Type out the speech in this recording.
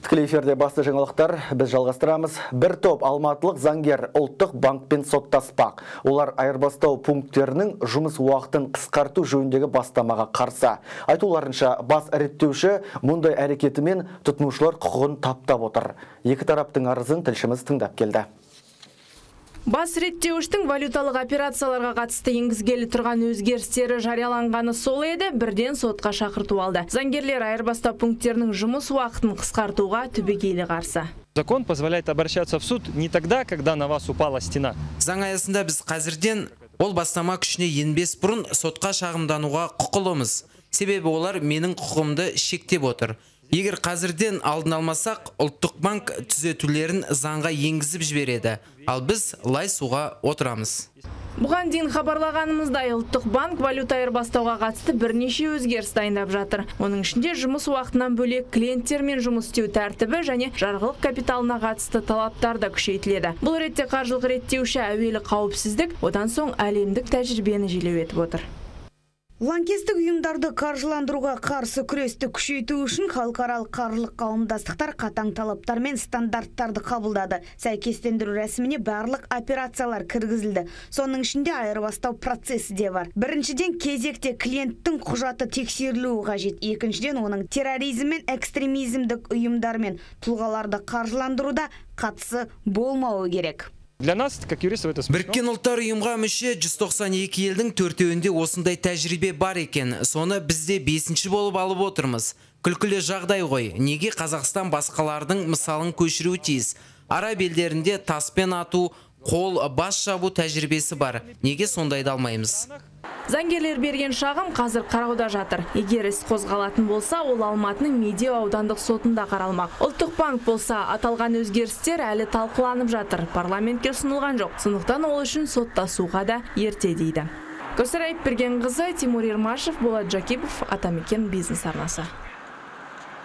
Тікелей эфирде басты жаңалықтар біз жалғастырамыз. Бір топ алматылық заңгер ұлттық банкпен соттаспақ. Олар айырбастау пункттерінің жұмыс уақытын қысқарту жөніндегі бастамаға қарсы. Айтуларынша бас реттеуші мұндай әрекетімен тұтынушылар құқығын таптап отыр. Екі тараптың арызын тілшіміз тыңдап келді. Бас реттеуіштің валюталық операцияларға қатысты енгізгелі тұрған өзгерістері жарияланғаны сол еді, бірден сотқа шақырту алды. Заңгерлер айырбастау пункттерінің жұмыс уақытын қысқартуға түбегейлі қарсы. Закон позволяет обращаться в суд не тогда, когда на вас упала стена. Заң аясында біз қазірден ол бастама күшіне енбес бұрын сотқа шағымдануға құқылымыз. Себебі олар менің құқымды шектеп отыр. Егер қазірден алдын алмасақ, ұлттық банк түзетулерін заңға енгізіп жібереді, ал біз лай суға отырамыз. Бұған дейін хабарлағанымыздай, ұлттық банк валюта айырбастауға қатысты бірнеше өзгеріс дайындап жатыр. Оның ішінде жұмыс уақытынан бөлек клиенттермен жұмыс істеу тәртібі және жарғылық капиталына қатысты талаптар да күшейтіледі. Бұл ретте қаржылық реттеуші әуелі қауіпсіздік, одан соң әлемдік тәжірибені желеу етіп отыр. Лаңкестік ұйымдарды қаржыландыруға қарсы күресті күшейту үшін халықаралық қаржылық қауымдастықтар қатаң талаптар мен стандарттарды қабылдады. Сәйкестендіру рәсіміне барлық операциялар кіргізілді. Соның ішінде айырбастау процесі де бар. Біріншіден, кезекте клиенттің құжаты тексерілуі қажет. Екіншіден, оның терроризм мен экстремизмдік ұйымдар мен тұлғаларды қаржыландыруда қатысы болмауы керек. Для нас, как юристов, это смешно. Біріккен ұлттар ұйымға мүше 192 елдің 4-еуінде осындай тәжірибе бар екен. Соны бізде 5-ші болып алып отырмыз. Күлкілі жағдай ғой. Неге Қазақстан басқалардың мысалын көшіруі тиіс? Араб елдерінде таспен ату, қол бас жабу тәжірибесі бар. Неге сондайды алмаймыз? Заңгерлер берген шағым қазір қарауда жатыр. Егер іс қозғалатын болса, ол Алматының Медеу аудандық сотында қаралмақ. Ұлттық банк болса, аталған өзгерістер әлі талқыланып жатыр. Парламентке ұсынылған жоқ. Сондықтан ол үшін соттасуға да ерте дейді. Көсір Айыпбергенқызы, Тимур Ермашев, Болат Жакипов, Атамекен бизнес арнасы.